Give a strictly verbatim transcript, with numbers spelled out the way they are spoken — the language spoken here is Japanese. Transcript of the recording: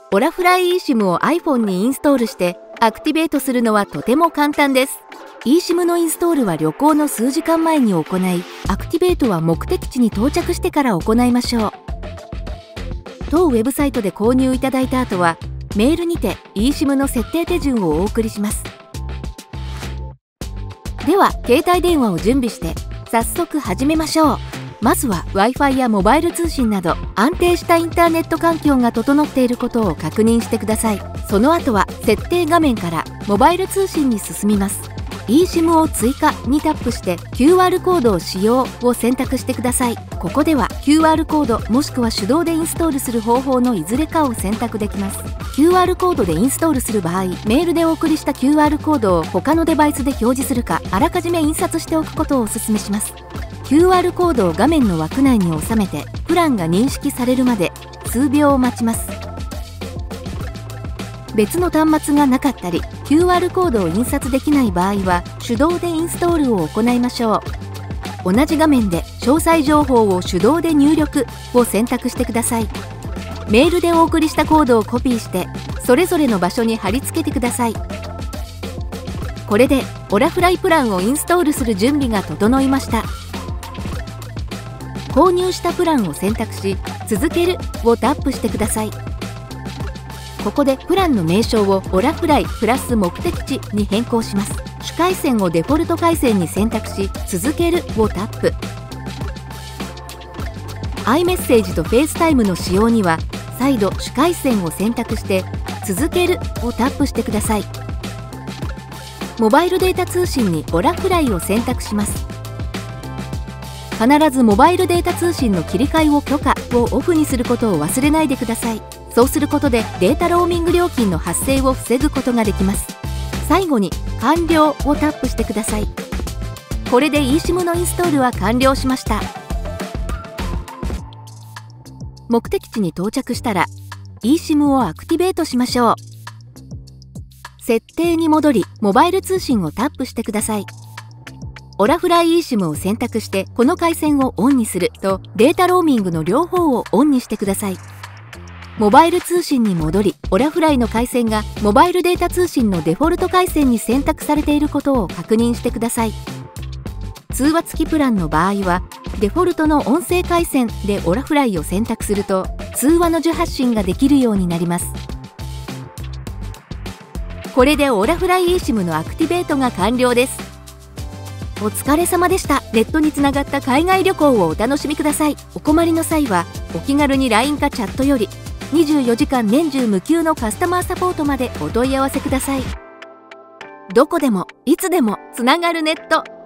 オラフライ eSIM を iPhone にインストールしてアクティベートするのはとても簡単です。eSIM のインストールは旅行の数時間前に行い、アクティベートは目的地に到着してから行いましょう。当ウェブサイトで購入いただいた後は、メールにて eSIM の設定手順をお送りします。では、携帯電話を準備して早速始めましょう。まずは Wi-Fi やモバイル通信など安定したインターネット環境が整っていることを確認してください。その後は設定画面からモバイル通信に進みます。eSIM を追加にタップして キューアール コードを使用を選択してください。ここでは キューアール コードもしくは手動でインストールする方法のいずれかを選択できます。キューアール コードでインストールする場合、メールでお送りした キューアール コードを他のデバイスで表示するか、あらかじめ印刷しておくことをお勧めします。キューアール コードを画面の枠内に収めて、プランが認識されるまで数秒を待ちます。別の端末がなかったり、キューアール コードを印刷できない場合は、手動でインストールを行いましょう。同じ画面で詳細情報を手動で入力を選択してください。メールでお送りしたコードをコピーして、それぞれの場所に貼り付けてください。これでオラフライプランをインストールする準備が整いました。購入したプランを選択し、続けるをタップしてください。ここでプランの名称をオラフライプラス目的地に変更します。主回線をデフォルト回線に選択し、続けるをタップ。iMessage と FaceTime の使用には、再度主回線を選択して、続けるをタップしてください。モバイルデータ通信にオラフライを選択します。必ずモバイルデータ通信の切り替えを許可をオフにすることを忘れないでください。そうすることでデータローミング料金の発生を防ぐことができます。最後に完了をタップしてください。これで eSIM のインストールは完了しました。目的地に到着したら eSIM をアクティベートしましょう。設定に戻り、モバイル通信をタップしてください。オラフライ eSIM を選択して、この回線をオンにすると、データローミングの両方をオンにしてください。モバイル通信に戻り、オラフライの回線がモバイルデータ通信のデフォルト回線に選択されていることを確認してください。通話付きプランの場合は、デフォルトの音声回線でオラフライを選択すると、通話の受発信ができるようになります。これでオラフライ eSIM のアクティベートが完了です。お疲れ様でした。ネットにつながった海外旅行をお楽しみください。お困りの際は、お気軽に ライン かチャットより、にじゅうよじかん年中無休のカスタマーサポートまでお問い合わせください。どこでも、いつでも、つながるネット。